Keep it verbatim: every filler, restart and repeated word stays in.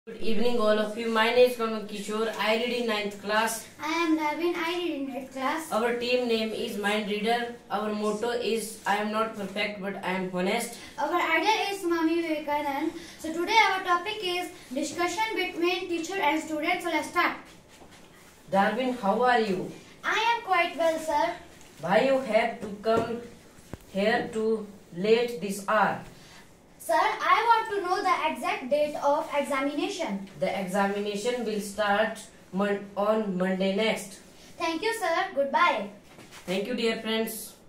Good evening all of you. My name is Kamal Kishor. I read in ninth class. I am Darwin. I read in eighth class. Our team name is Mind Reader. Our motto is I am not perfect but I am honest. Our idol is Swami Vivekanand. So today our topic is discussion between teacher and student. So let's start. Darwin, how are you? I am quite well, sir. Why you have to come here too late this hour? Sir, I want to know the exact date of examination. The examination will start mon on Monday next. Thank you, sir. Goodbye. Thank you, dear friends.